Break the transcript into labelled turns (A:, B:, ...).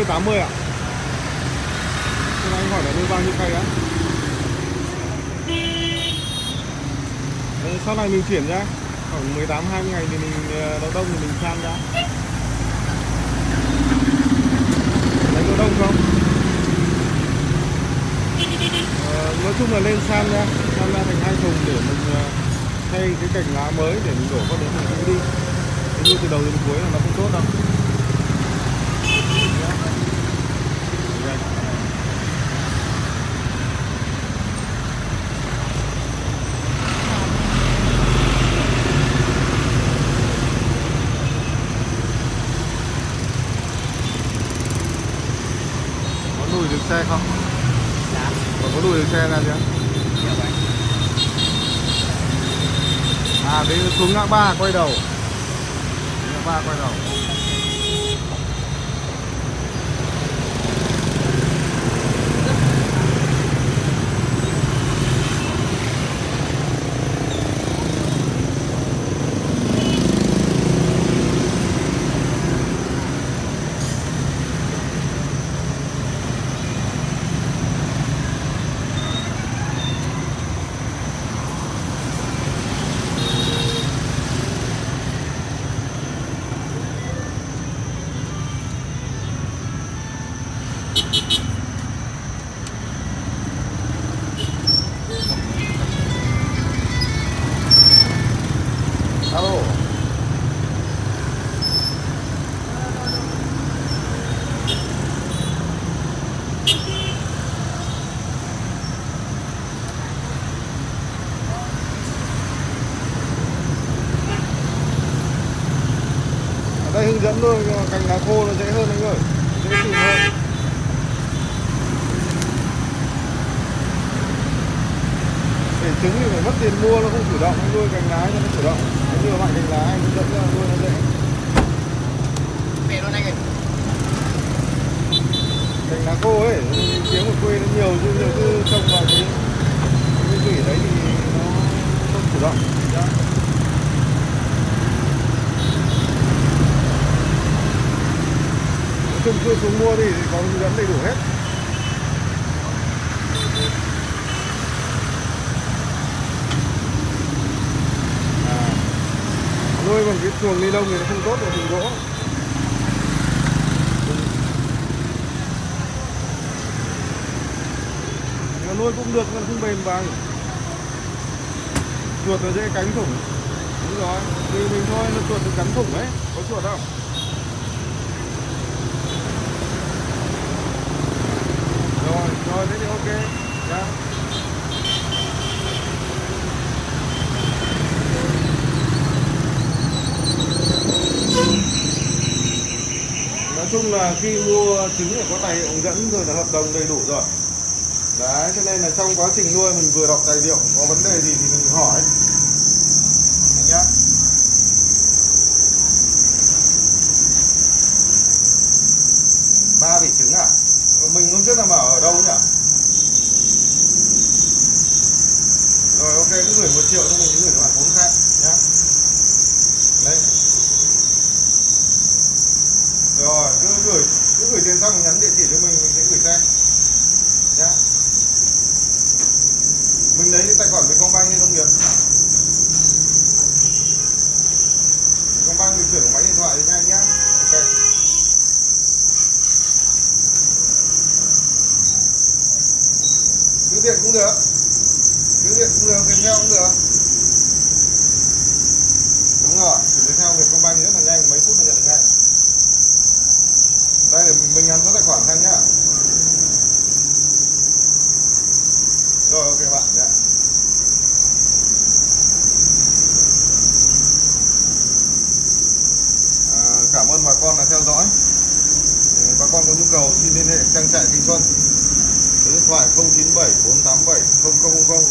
A: 60 80 ạ. Thế anh hỏi là nuôi bao nhiêu cây đã? Sau này mình chuyển ra khoảng 18 20 ngày thì mình đậu đông thì mình san ra. Lấy đậu đông không? Nói chung là lên san ra thành 2 thùng để mình thay cái cành lá mới để mình đổ vào đấy mình đi. Nuôi từ đầu đến cuối là nó không tốt đâu. Có lùi được xe không?
B: Dạ.
A: Có lùi được xe ra chưa?
B: Dạ vậy.
A: À đấy xuống ngã ba quay đầu. Ngã ba quay đầu. Alo. Ở đây hướng dẫn thôi, cành lá khô nó dễ hơn anh ơi, dễ chịu hơn. Để trứng thì phải mất tiền mua, nó không chủ động, anh nuôi cành lá cho nó chủ động. Nếu như loại cành lá anh hướng dẫn ra nuôi nó dễ.
B: Về luôn anh ơi.
A: Cành lá khô ấy, tiếng ở quê nó nhiều chứ cứ trông vào cái thủy đấy thì nó không chủ động. Nói chung cứ xuống mua thì có hướng dẫn đầy đủ hết. Nuôi bằng cái chuồng ni lông thì nó không tốt vào thùng gỗ. Nó nuôi cũng được, nó không bền bằng. Chuột nó dễ cắn thủng. Đúng rồi, thì mình thôi, nó chuột nó cắn thủng ấy, có chuột không? Rồi, thế thì ok. Dạ. Nói chung là khi mua trứng phải có tài liệu hướng dẫn rồi là hợp đồng đầy đủ rồi. Đấy, cho nên là trong quá trình nuôi mình vừa đọc tài liệu, có vấn đề gì thì mình hỏi. Đấy nhá. Ba vỉ trứng à? Mình hôm trước là mở ở đâu nhỉ? Rồi ok, cứ gửi 1 triệu cho mình, cứ gửi cho bạn 4 khai nhá. Đấy. Rồi, cứ gửi tiền xong nhắn địa chỉ cho mình sẽ gửi xe nhá. Mình lấy tài khoản Vietcombank đi nông nghiệp. Vietcombank mình chuyển máy điện thoại cho anh nhá. Ok. Cứ điện cũng được. Cứ điện cũng được, Viettel cũng được. Đúng rồi, chuyển Viettel Vietcombank rất là nhanh, mấy phút là nhận được ngay. Đây để mình nhắn số tài khoản sang nhá. Rồi ok bạn nhá. Cảm ơn bà con đã theo dõi. Bà con có nhu cầu xin liên hệ trang trại Thanh Xuân. Số điện thoại 097 487 0000